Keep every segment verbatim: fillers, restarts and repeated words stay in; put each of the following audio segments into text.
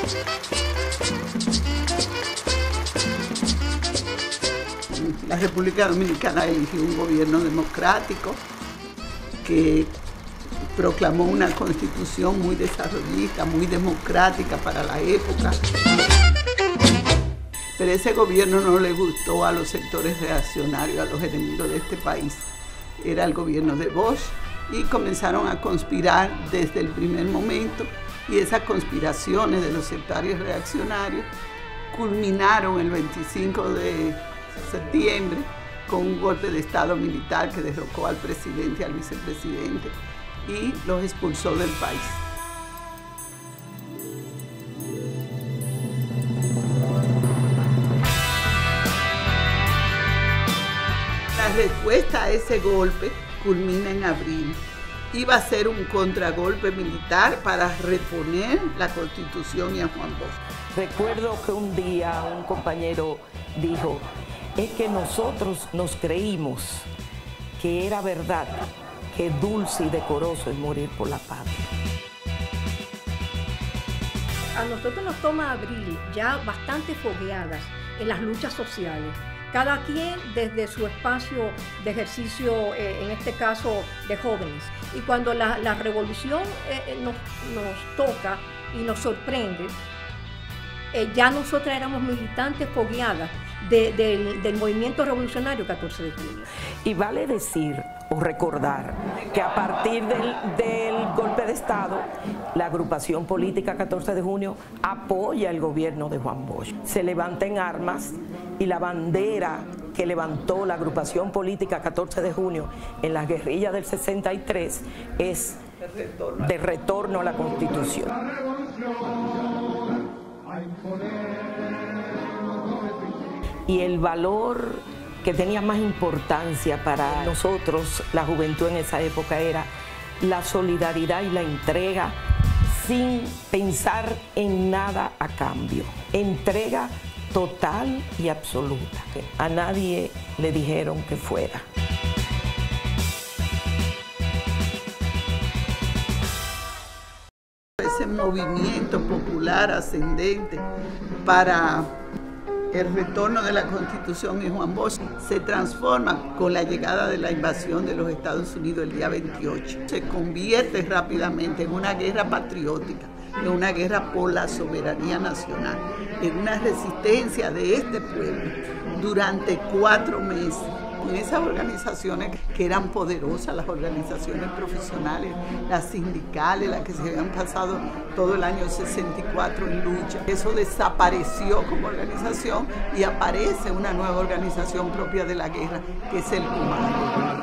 La República Dominicana eligió un gobierno democrático que proclamó una constitución muy desarrollista, muy democrática para la época. Pero ese gobierno no le gustó a los sectores reaccionarios, a los enemigos de este país. Era el gobierno de Bosch y comenzaron a conspirar desde el primer momento, y esas conspiraciones de los sectarios reaccionarios culminaron el veinticinco de septiembre con un golpe de estado militar que derrocó al presidente y al vicepresidente y los expulsó del país. La respuesta a ese golpe culmina en abril. Iba a ser un contragolpe militar para reponer la Constitución y a Juan Bosch. Recuerdo que un día un compañero dijo, es que nosotros nos creímos que era verdad, que dulce y decoroso es morir por la patria. A nosotros nos toma abril ya bastante fogueadas en las luchas sociales. Cada quien desde su espacio de ejercicio, eh, en este caso de jóvenes. Y cuando la, la revolución eh, nos, nos toca y nos sorprende, eh, ya nosotras éramos militantes fogueadas de, de, del movimiento revolucionario catorce de junio. Y vale decir o recordar que a partir del, del golpe de Estado, la agrupación política catorce de junio apoya el gobierno de Juan Bosch. Se levanta en armas y la bandera que levantó la agrupación política catorce de junio en las guerrillas del sesenta y tres es de retorno a la Constitución. Y el valor que tenía más importancia para nosotros, la juventud en esa época, era la solidaridad y la entrega sin pensar en nada a cambio. Entrega total y absoluta. A nadie le dijeron que fuera. Ese movimiento popular ascendente para el retorno de la Constitución y Juan Bosch se transforma con la llegada de la invasión de los Estados Unidos el día veintiocho. Se convierte rápidamente en una guerra patriótica, en una guerra por la soberanía nacional, en una resistencia de este pueblo durante cuatro meses. Con esas organizaciones que eran poderosas, las organizaciones profesionales, las sindicales, las que se habían pasado todo el año sesenta y cuatro en lucha. Eso desapareció como organización y aparece una nueva organización propia de la guerra, que es el Comando.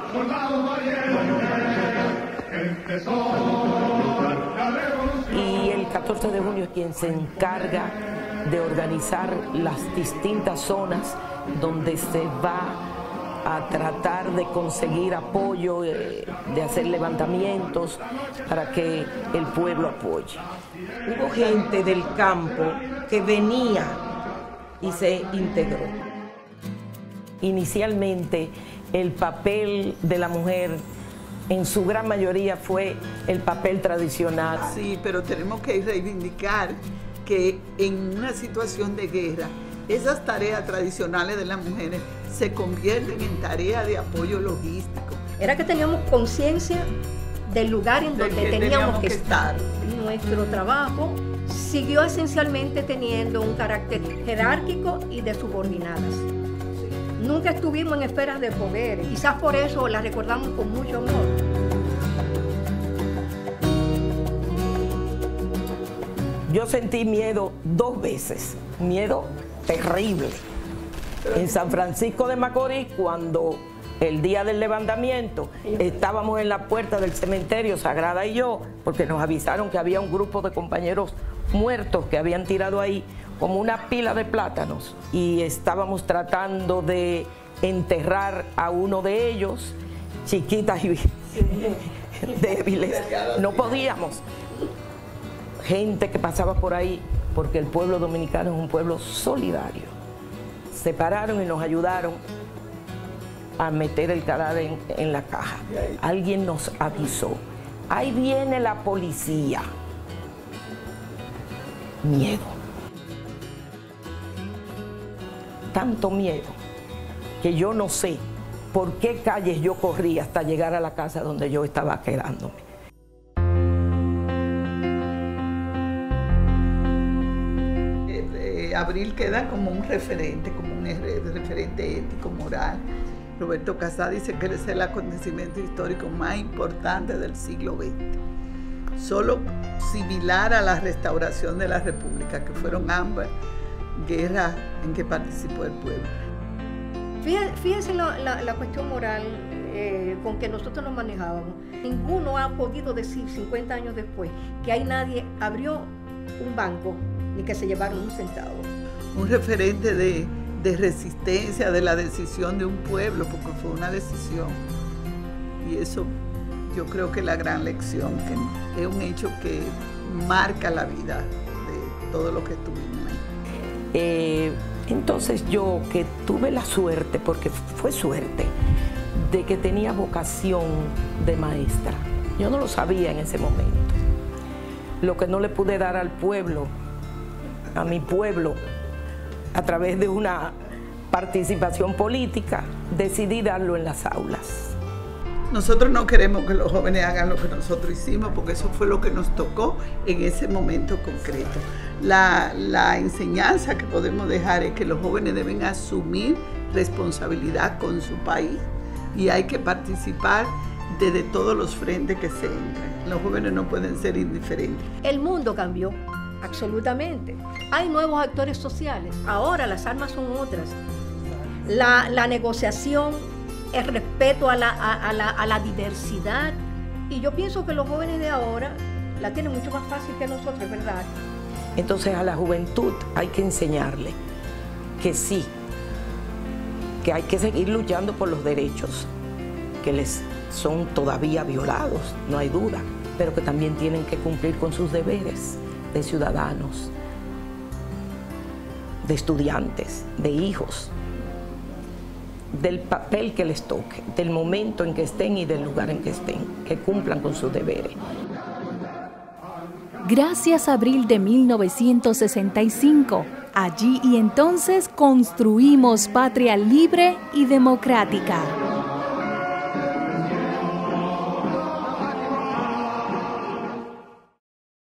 Y el catorce de junio es quien se encarga de organizar las distintas zonas donde se va a tratar de conseguir apoyo, de hacer levantamientos para que el pueblo apoye. Hubo gente del campo que venía y se integró. Inicialmente, el papel de la mujer en su gran mayoría fue el papel tradicional. Sí, pero tenemos que reivindicar que en una situación de guerra, esas tareas tradicionales de las mujeres se convierten en tareas de apoyo logístico. Era que teníamos conciencia del lugar en donde teníamos, teníamos que estar. Nuestro trabajo siguió esencialmente teniendo un carácter jerárquico y de subordinadas. Nunca estuvimos en esferas de poder, quizás por eso la recordamos con mucho amor. Yo sentí miedo dos veces, miedo terrible. En San Francisco de Macorís, cuando el día del levantamiento estábamos en la puerta del cementerio, Sagrada y yo, porque nos avisaron que había un grupo de compañeros muertos que habían tirado ahí como una pila de plátanos, y estábamos tratando de enterrar a uno de ellos, chiquitas y débiles. No podíamos. Gente que pasaba por ahí, porque el pueblo dominicano es un pueblo solidario. Se pararon y nos ayudaron a meter el cadáver en, en la caja. Alguien nos avisó, ahí viene la policía. miedo. Tanto miedo que yo no sé por qué calles yo corrí hasta llegar a la casa donde yo estaba quedándome. Eh, eh, Abril queda como un referente, como un referente ético, moral. Roberto Casá dice que es el acontecimiento histórico más importante del siglo veinte. Solo similar a la restauración de la República, que fueron ambas guerras en que participó el pueblo. Fíjense la, la, la cuestión moral eh, con que nosotros nos manejábamos. Ninguno ha podido decir cincuenta años después que ahí nadie abrió un banco ni que se llevaron un centavo. Un referente de, de resistencia, de la decisión de un pueblo, porque fue una decisión. Y eso yo creo que es la gran lección, que es un hecho que marca la vida de todo lo que estuvimos ahí. Eh, entonces yo que tuve la suerte, porque fue suerte, de que tenía vocación de maestra. Yo no lo sabía en ese momento. Lo que no le pude dar al pueblo, a mi pueblo, a través de una participación política, decidí darlo en las aulas. Nosotros no queremos que los jóvenes hagan lo que nosotros hicimos, porque eso fue lo que nos tocó en ese momento concreto. La, la enseñanza que podemos dejar es que los jóvenes deben asumir responsabilidad con su país y hay que participar desde todos los frentes que se entren. Los jóvenes no pueden ser indiferentes. El mundo cambió, absolutamente. Hay nuevos actores sociales. Ahora las armas son otras. La, la negociación, el respeto a la, a, a, la, a la diversidad. Y yo pienso que los jóvenes de ahora la tienen mucho más fácil que nosotros, ¿verdad? Entonces a la juventud hay que enseñarle que sí, que hay que seguir luchando por los derechos que les son todavía violados, no hay duda, pero que también tienen que cumplir con sus deberes de ciudadanos, de estudiantes, de hijos, del papel que les toque, del momento en que estén y del lugar en que estén, que cumplan con sus deberes. Gracias a abril de mil novecientos sesenta y cinco, allí y entonces construimos patria libre y democrática.